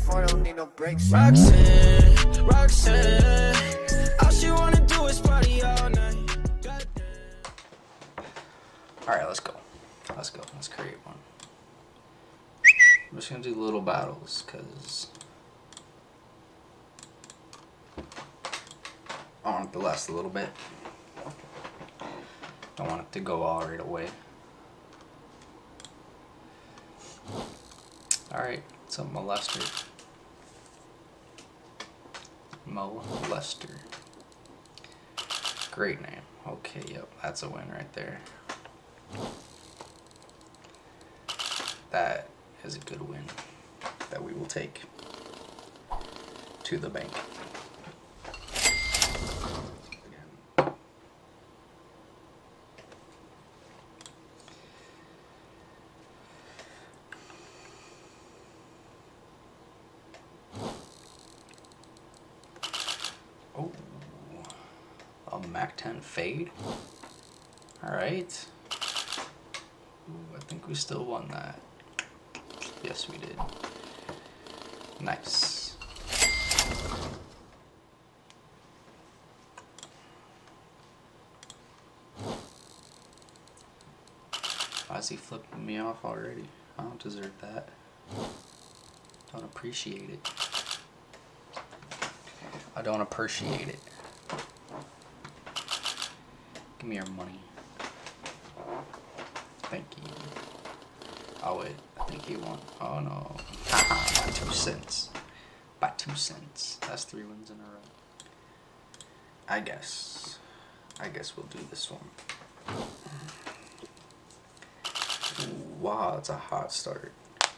before, don't need no breaks. Roxanne, Roxanne, all she wanna do is party all night. Alright, let's go. Let's go. Let's create one. I'm just gonna do little battles, because I want it to last a little bit. Don't want it to go all right away. Alright, so Molester. Molester. Great name. Okay, yep, that's a win right there. That is a good win that we will take to the bank. Again. Oh, a Mac 10 fade. All right. Ooh, I think we still won that. Yes, we did. Nice. Why is he flipping me off already? I don't deserve that. Don't appreciate it. I don't appreciate it. Give me your money. Thank you. Oh wait, I think he won. Oh no. Haha, by 2 cents. By 2 cents. That's 3 wins in a row. I guess we'll do this one. Ooh, wow, it's a hot start.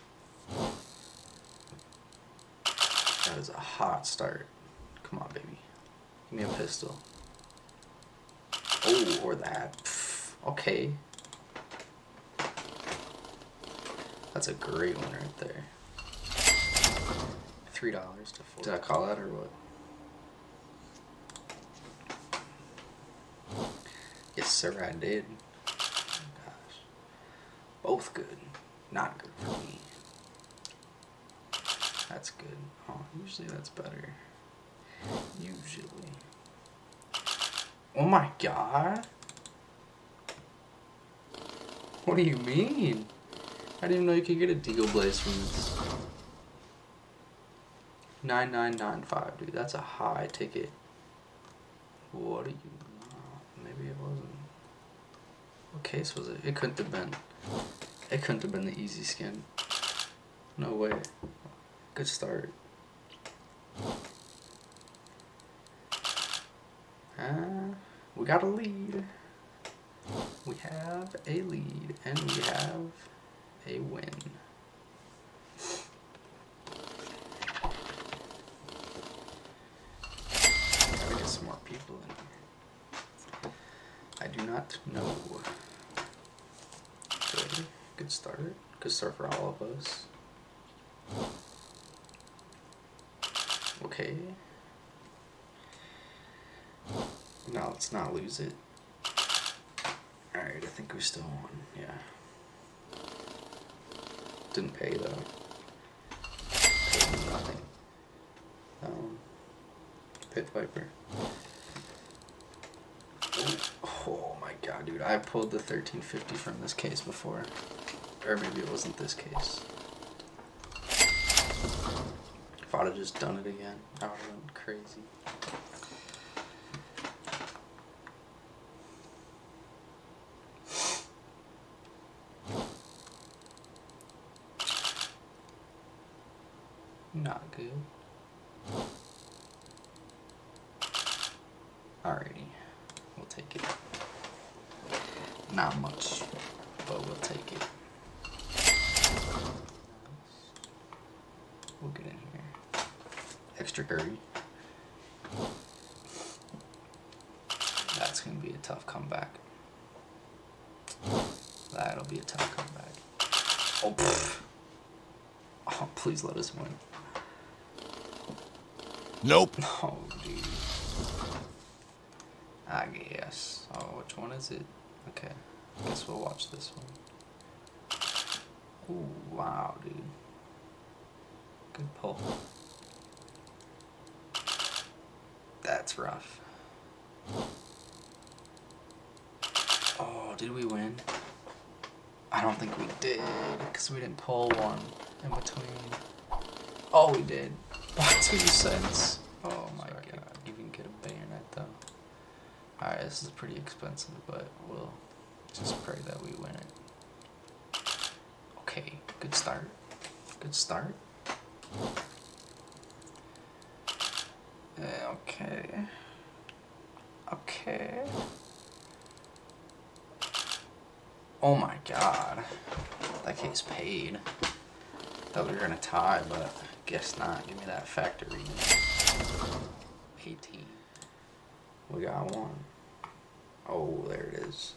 That is a hot start. Come on, baby. Give me a pistol. Oh, or that. Pff, okay. That's a great one right there. $3 to 4. Did I call that or what? Yes, sir, I did. Oh, gosh. Both good. Not good for me. That's good. Oh, usually that's better. Usually. Oh my god. What do you mean? I didn't even know you could get a Deagle Blaze from this. 9995, dude. That's a high ticket. What are you? Maybe it wasn't. What case was it? It couldn't have been. It couldn't have been the easy skin. No way. Good start. We got a lead. We have a lead, and we have a win. Gotta get some more people in here. I do not know. Okay, good start. Good start for all of us. Okay. Now let's not lose it. Alright, I think we still won. Yeah. Didn't pay though. Paid nothing. Pit Viper. Oh my god, dude. I pulled the 1350 from this case before. Or maybe it wasn't this case. If I'd have just done it again, I would have went crazy. Not good. Alrighty, we'll take it. Not much, but we'll take it. We'll get in here. Extra dirty. That's gonna be a tough comeback. That'll be a tough comeback. Oh, pfft. Oh, please let us win. Nope. Oh, dude. I guess. Oh, which one is it? Okay. I guess we'll watch this one. Ooh, wow, dude. Good pull. That's rough. Oh, did we win? I don't think we did, because we didn't pull one in between. Oh, we did. 2 cents. Oh my god. You can get a bayonet though. Alright, this is pretty expensive, but we'll just pray that we win it. Okay, good start. Good start. Okay. Okay. Oh my god. That case paid. Thought we were gonna tie, but guess not. Give me that factory. 18. We got one. Oh, there it is.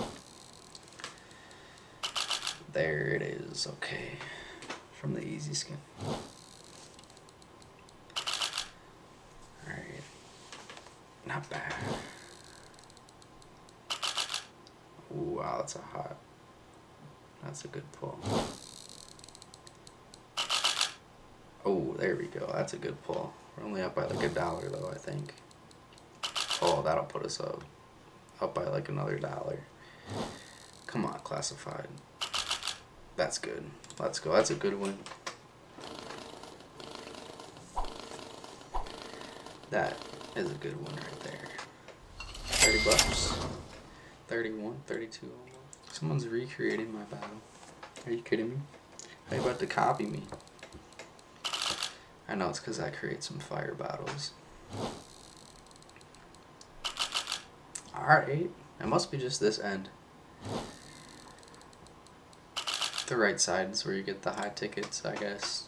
There it is. Okay. From the easy skin. Alright. Not bad. Ooh, wow, that's a hot. That's a good pull. Oh, there we go. That's a good pull. We're only up by like $1 though, I think. Oh, that'll put us up. Up by like another $1. Come on, classified. That's good. Let's go. That's a good win. That is a good one right there. 30 bucks. 31, 32. Someone's recreating my battle. Are you kidding me? Are you about to copy me? I know it's because I create some fire battles. Alright. It must be just this end. The right side is where you get the high tickets, I guess.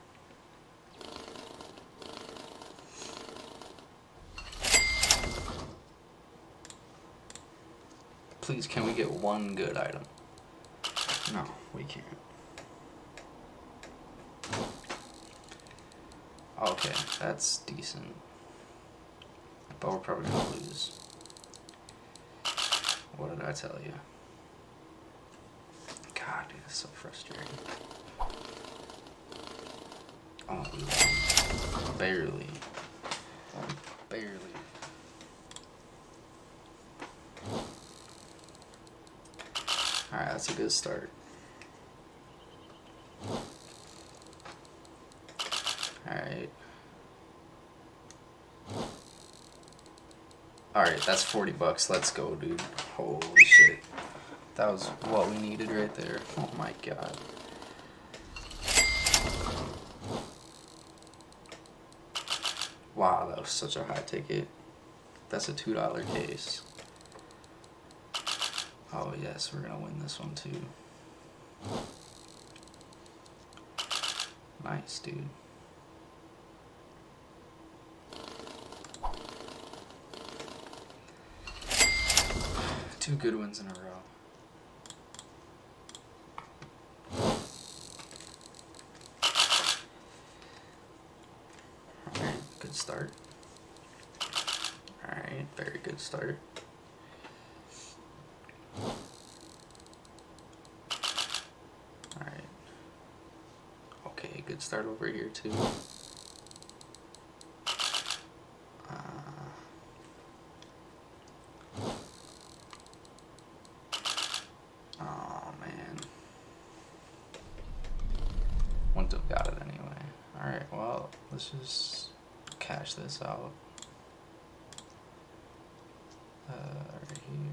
Please, can we get one good item? No, we can't. Okay, that's decent. But we're probably gonna lose. What did I tell you? God, dude, that's so frustrating. Oh, we won. Barely. Barely. Alright, that's a good start. Alright. Alright, that's 40 bucks. Let's go, dude. Holy shit. That was what we needed right there. Oh my god. Wow, that was such a high ticket. That's a $2 case. Oh yes, we're gonna win this one too. Nice, dude. Two good ones in a row. Alright, good start. Alright, very good start. Alright. Okay, good start over here too. Oh man. Wouldn't have got it anyway. Alright, well, let's just cash this out. Right here.